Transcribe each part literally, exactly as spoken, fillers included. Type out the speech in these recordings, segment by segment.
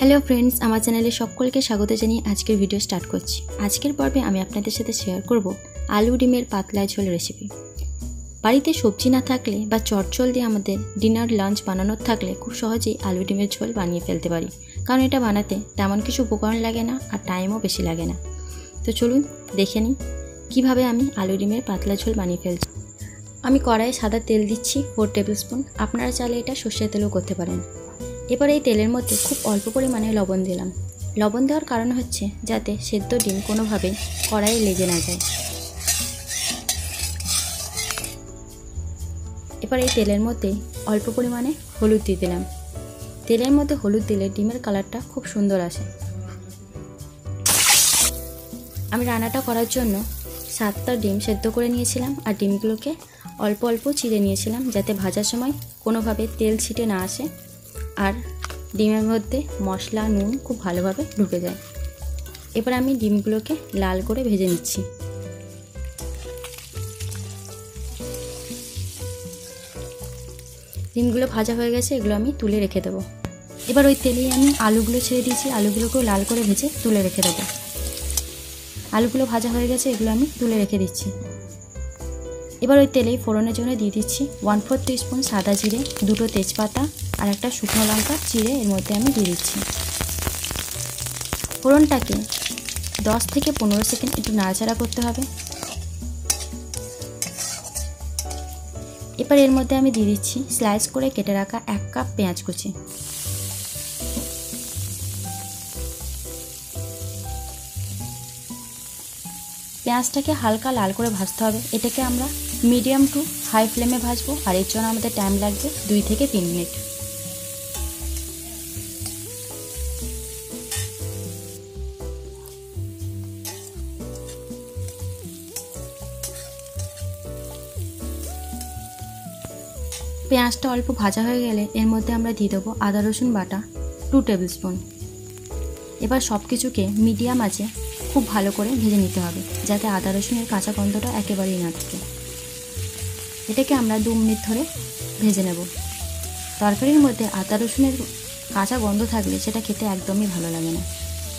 Hello friends, আমার চ্যানেলে সকলকে স্বাগত জানিয়ে আজকের ভিডিও স্টার্ট করছি। আজকের পর্বে আমি আপনাদের সাথে শেয়ার করব আলু ডিমের পাতলা ঝোল রেসিপি। বাড়িতে সবজি না থাকলে বা চটজল দিয়ে আমাদের ডিনার লাঞ্চ বানানোর থাকলে খুব সহজেই আলু ডিমের ঝোল বানিয়ে ফেলতে পারি, কারণ এটা বানাতে তেমন কিছু উপকরণ লাগে না আর টাইমও বেশি লাগে না। তো চলুন দেখে নিই কীভাবে আমি আলু ডিমের পাতলা ঝোল বানিয়ে ফেলছি। আমি কড়াইয়ে সাদা তেল দিচ্ছি ফোর টেবিল স্পুন, আপনারা চাইলে এটা সর্ষের তেলও করতে পারেন। এবার এই তেলের মধ্যে খুব অল্প পরিমাণে লবণ দিলাম। লবণ দেওয়ার কারণ হচ্ছে যাতে সেদ্ধ ডিম কোনোভাবে কড়াইয়ে লেগে না যায়। এবার এই তেলের মধ্যে অল্প পরিমাণে হলুদ দিয়ে দিলাম। তেলের মধ্যে হলুদ দিলে ডিমের কালারটা খুব সুন্দর আসে। আমি রান্নাটা করার জন্য সাতটা ডিম সেদ্ধ করে নিয়েছিলাম আর ডিমগুলোকে অল্প অল্প চিড়ে নিয়েছিলাম, যাতে ভাজার সময় কোনোভাবে তেল ছিটে না আসে আর ডিমের মধ্যে মশলা নুন খুব ভালোভাবে ঢুকে যায়। এবার আমি ডিমগুলোকে লাল করে ভেজে নিচ্ছি। ডিমগুলো ভাজা হয়ে গেছে, এগুলো আমি তুলে রেখে দেবো। এবার ওই তেলেই আমি আলুগুলো ছেড়ে দিয়েছি, আলুগুলোকেও লাল করে ভেজে তুলে রেখে দেবো। আলুগুলো ভাজা হয়ে গেছে, এগুলো আমি তুলে রেখে দিচ্ছি। এবার ওই তেলেই ফোড়নের জন্য দিয়ে দিচ্ছি ওয়ান ফোর টিস্পুন সাদা জিরে, দুটো তেজপাতা আর একটা শুকনো লঙ্কা চিড়ে এর মধ্যে আমি দিয়ে দিচ্ছি। ফোড়নটাকে দশ থেকে পনেরো সেকেন্ড একটু নাড়াচাড়া করতে হবে। এবার এর মধ্যে আমি দিয়ে দিচ্ছি স্লাইস করে কেটে রাখা এক কাপ পেঁয়াজ কুচি। পেঁয়াজটাকে হালকা লাল করে ভাজতে হবে। এটাকে আমরা মিডিয়াম টু হাই ফ্লেমে ভাজবো আর এর জন্য আমাদের টাইম লাগবে দুই থেকে তিন মিনিট। পেঁয়াজটা অল্প ভাজা হয়ে গেলে এর মধ্যে আমরা দিয়ে দেবো আদা রসুন বাটা টু টেবিল স্পুন। এবার সব কিছুকে মিডিয়াম আঁচে খুব ভালো করে ভেজে নিতে হবে, যাতে আদা রসুনের কাঁচা গন্ধটা একেবারেই না থাকে। এটাকে আমরা দু মিনিট ধরে ভেজে নেব। তরকারির মধ্যে আদা রসুনের কাঁচা গন্ধ থাকলে সেটা খেতে একদমই ভালো লাগে না।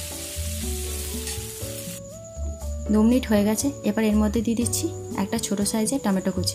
দু মিনিট হয়ে গেছে, এবার এর মধ্যে দিয়ে দিচ্ছি একটা ছোট সাইজের টমেটো কুচি।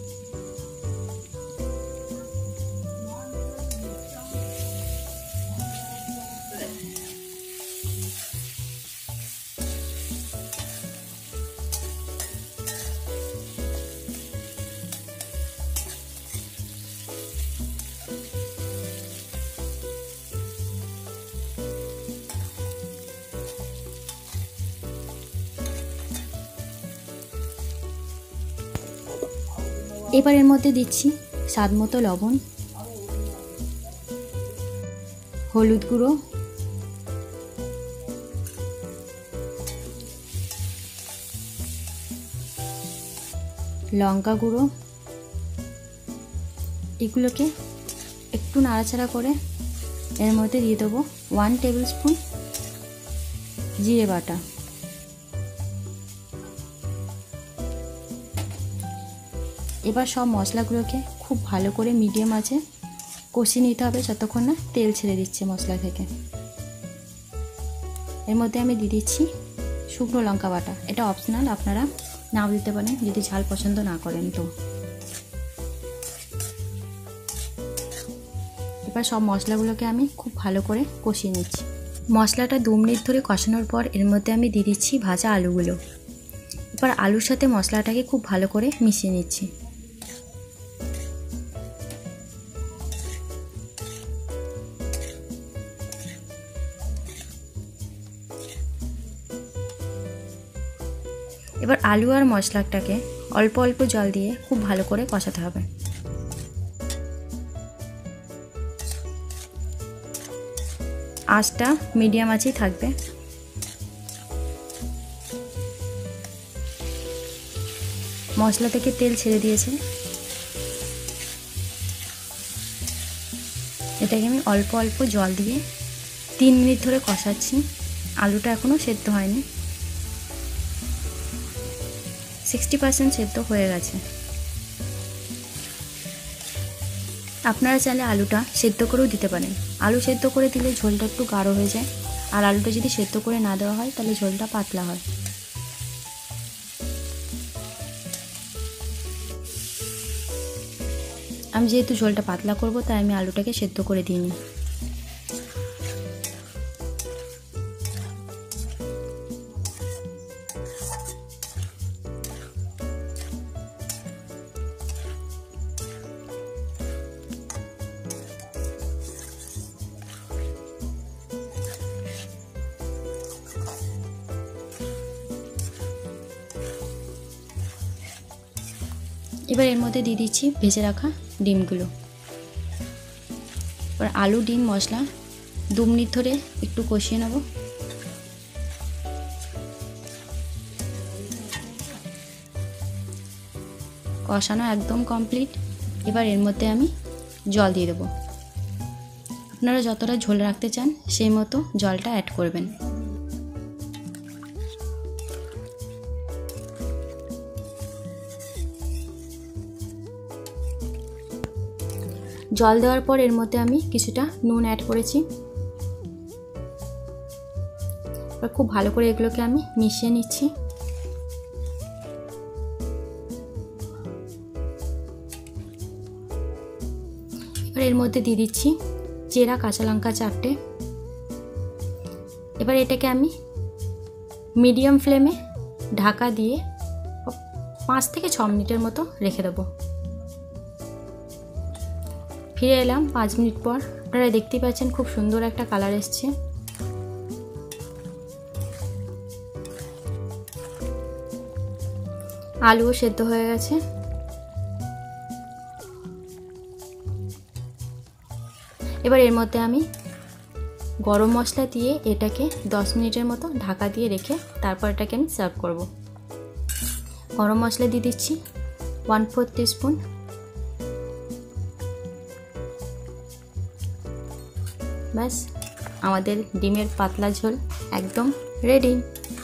এবার এর মধ্যে দিচ্ছি স্বাদ মতো লবণ, হলুদ গুঁড়ো, লঙ্কা গুঁড়ো। এগুলোকে একটু নাড়াচাড়া করে এর মধ্যে দিয়ে দেবো ওয়ান টেবিল স্পুন জিরে বাটা। এবার সব মশলাগুলোকে খুব ভালো করে মিডিয়াম আঁচে কষিয়ে নিতে হবে যতক্ষণ না তেল ছেড়ে দিচ্ছে মশলা থেকে। এর মধ্যে আমি দিয়ে দিচ্ছি শুকনো লঙ্কা বাটা। এটা অপশনাল, আপনারা নাও দিতে পারেন যদি ঝাল পছন্দ না করেন তো। এবার সব মশলাগুলোকে আমি খুব ভালো করে কষিয়ে নিচ্ছি। মশলাটা দু মিনিট ধরে কষানোর পর এর মধ্যে আমি দিয়ে দিচ্ছি ভাজা আলুগুলো। এবার আলুর সাথে মশলাটাকে খুব ভালো করে মিশিয়ে নিচ্ছি। এবার আলু আর মশলাটাকে অল্প অল্প জল দিয়ে খুব ভালো করে কষাতে হবে। আঁচটা মিডিয়াম আঁচেই থাকবে। মশলা থেকে তেল ছেড়ে দিয়েছে। এটাকে আমি অল্প অল্প জল দিয়ে তিন মিনিট ধরে কষাচ্ছি। আলুটা এখনও সেদ্ধ হয়নি, সিক্সটি পার্সেন্ট সেদ্ধ হয়ে গেছে। আপনারা চাইলে আলুটা সেদ্ধ করেও দিতে পারেন। আলু সেদ্ধ করে দিলে ঝোলটা একটু গাঢ় হয়ে যায়, আর আলুটা যদি সেদ্ধ করে না দেওয়া হয় তাহলে ঝোলটা পাতলা হয়। আমি যেহেতু ঝোলটা পাতলা করব তাই আমি আলুটাকে সেদ্ধ করে দিইনি। এবার এর মধ্যে দিয়ে দিচ্ছি ভেজে রাখা ডিমগুলো। এবার আলু ডিম মশলা দু মিনিট ধরে একটু কষিয়ে নেব। কষানো একদম কমপ্লিট। এবার এর মধ্যে আমি জল দিয়ে দেবো। আপনারা যতটা ঝোল রাখতে চান সেই মতো জলটা অ্যাড করবেন। জল দেওয়ার পর এর মধ্যে আমি কিছুটা নুন অ্যাড করেছি। এবার খুব ভালো করে এগুলোকে আমি মিশিয়ে নিচ্ছি। এবার এর মধ্যে দিয়ে দিচ্ছি চেরা কাঁচা লঙ্কা চারটে। এবার এটাকে আমি মিডিয়াম ফ্লেমে ঢাকা দিয়ে পাঁচ থেকে ছ মিনিটের মতো রেখে দেবো। ফিরে এলাম পাঁচ মিনিট পর। আপনারা দেখতেই পাচ্ছেন খুব সুন্দর একটা কালার এসছে। আলুও সেদ্ধ হয়ে গেছে। এবার এর মধ্যে আমি গরম মশলা দিয়ে এটাকে দশ মিনিটের মতো ঢাকা দিয়ে রেখে তারপর এটাকে আমি সার্ভ করব। গরম মশলা দিয়ে দিচ্ছি ওয়ান ফোর টিস্পুন। ব্যাস আমাদের ডিমের পাতলা ঝোল একদম রেডি।